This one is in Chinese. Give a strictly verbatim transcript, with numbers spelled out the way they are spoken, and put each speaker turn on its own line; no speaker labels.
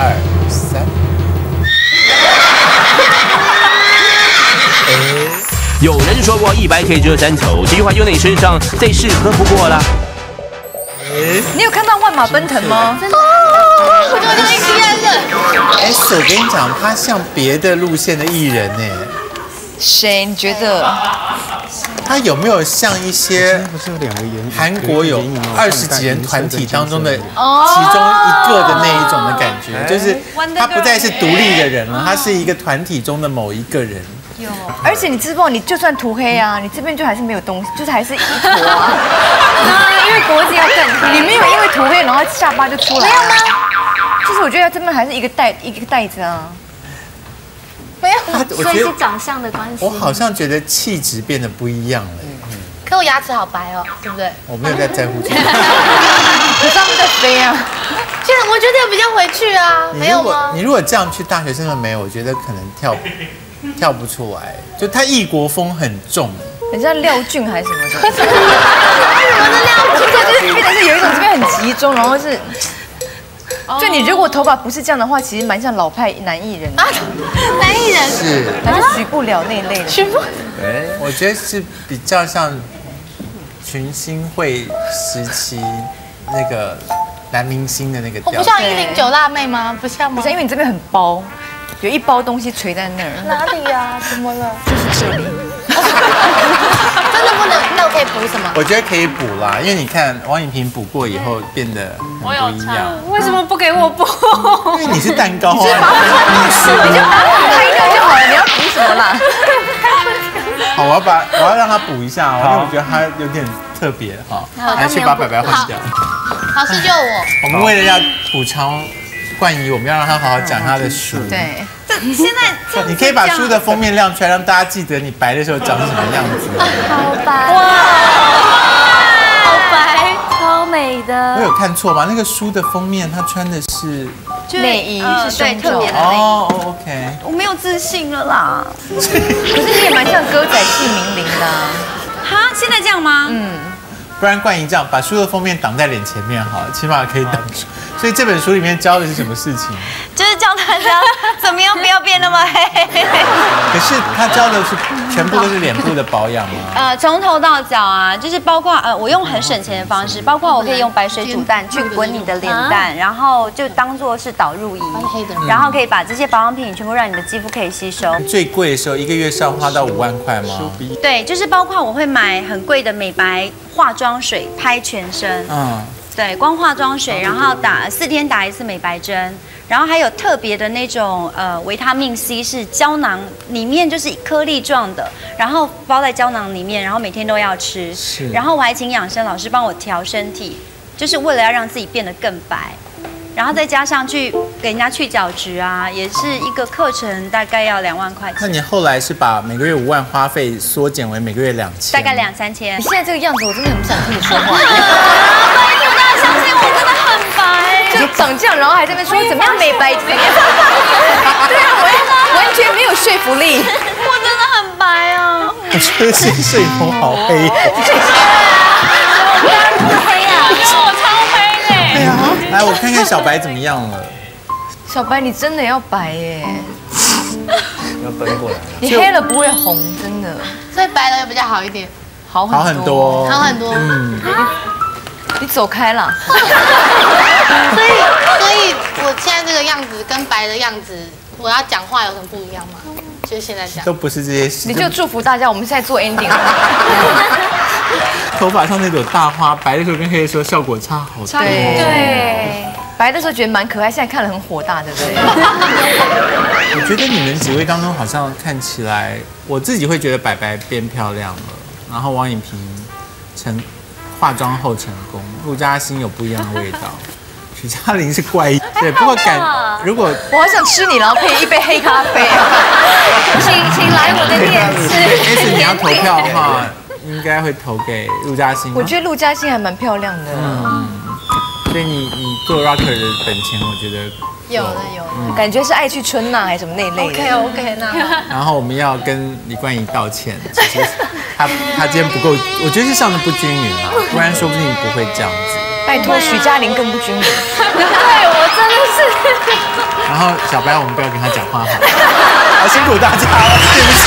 二三。
有人说过一白可以遮三丑，这句话用在你身上再适合不过了。
你有看到万马奔腾吗？
真的，我觉得就是艺人的。
哎，我跟你讲，他像别的路线的艺人呢。
谁？你觉得？
他有没有像一些韩国有二十几人团体当中的其中一个的那一种的感觉？就是他不再是独立的人了，他是一个团体中的某一个人。
有，而且你知不知道，你就算涂黑啊，你这边就还是没有东西，就是还是一坨啊。因为脖子要更黑，你没有因为涂黑然后下巴就出来。没有吗？就是我觉得这边还是一个带一个带子啊。
没有，
所以是长相的关系。
我好像觉得气质变得不一样了。
嗯，可我牙齿好白哦，对不对？
我没有在在乎这个。
可是他们在飞啊。
现在我觉得有比较回去啊，没有吗？
你如果这样去大学生的美，我觉得可能跳跳不出来，就他异国风很重。
很像廖俊还是什么的。为什么是廖俊？就是变成是有一种这边很集中，然后是。就你如果头发不是这样的话，其实蛮像老派男艺人啊，
男艺人
是
还是许不了那一类的。
许不，
对，我觉得是比较像群星会时期那个男明星的那个调。
我不像一零九辣妹吗？不像吗？
不像，因为你这边很包，有一包东西垂在那儿。
哪里呀？怎么了？
就是这里。
真的不能？那我可以补什么？
我觉得可以补啦，因为你看王颖萍补过以后变得很不一样。
为什么不给我补？
因为你是蛋糕啊，
你就把我拍掉就好了，你要补什么啦？
好，我要把我要让他补一下哦，因为我觉得他有点特别哈，来去把白白换掉。
老师救我！
我们为了要补偿冠仪，我们要让他好好讲他的书。
对。
现在
你可以把书的封面亮出来，让大家记得你白的时候长什么样子。
好白哇，好白，超美的。
我有看错吗？那个书的封面，他穿的是
内衣，是
对特别的内衣。
哦 ，OK。
我没有自信了啦。
可是你也蛮像歌仔戏名伶的。
哈，现在这样吗？
嗯。
不然冠仪这样，把书的封面挡在脸前面好了，起码可以挡住。所以这本书里面教的是什么事情？
就是教大家怎么样不要变那么黑。
可是他教的是全部都是脸部的保养吗？
呃，从头到脚啊，就是包括呃，我用很省钱的方式，包括我可以用白水煮蛋去滚你的脸蛋，然后就当做是导入仪，然后可以把这些保养品全部让你的肌肤可以吸收。
最贵的时候一个月是要花到五万块吗？
对，就是包括我会买很贵的美白化妆水拍全身。嗯。对，光化妆水，然后打四天打一次美白针，然后还有特别的那种呃维他命 C 是胶囊，里面就是颗粒状的，然后包在胶囊里面，然后每天都要吃。是。然后我还请养生老师帮我调身体，就是为了要让自己变得更白。然后再加上去给人家去角质啊，也是一个课程，大概要两万块钱。
那你后来是把每个月五万花费缩减为每个月两千？
大概两三千。
你现在这个样子，我真的很不想听你说话。
拜托大家相信我，真的很白。
就长这样，然后还在那边说怎么样美白，怎么样？对啊，完完全没有说服力。
我真的很白啊！
我觉得是睡头好黑。
黑啊！我超黑嘞！
对啊，来我看看小白怎么样了。
小白，你真的要白耶！
要奔过来。
你黑了不会红，真的。
所以白了也比较好一点，
好
好很多，
好很多。嗯，
你走开了。
所以，所以我现在这个样子跟白的样子，我要讲话有什么不一样吗？就是现在这样。
都不是这些事。
你就祝福大家，我们现在做 ending。
头发上那朵大花，白的时候跟黑的时候效果差好多。
对，白的时候觉得蛮可爱，现在看了很火大，对不对？
我觉得你们几位当中好像看起来，我自己会觉得白白变漂亮了，然后王颖萍成化妆后成功，陆嘉欣有不一样的味道，许嘉玲是怪异。对，不过感如果
我好想吃你，然后配一杯黑咖啡。
请请来我的店吃。
S 你要投票的话。应该会投给陆嘉欣。
我觉得陆嘉欣还蛮漂亮的。嗯，
所以你你做 rocker 的本钱，我觉得
有的有的，
嗯、感觉是爱去春呐，还是什么那一类的。
OK OK 那。
然后我们要跟李冠仪道歉，其实他他今天不够，我觉得是上的不均匀啊，不然说不定不会这样子。
拜托，许嘉玲更不均匀。
对我真的
是。
然后小白，我们不要跟他讲话好了。好辛苦大家了，对不起。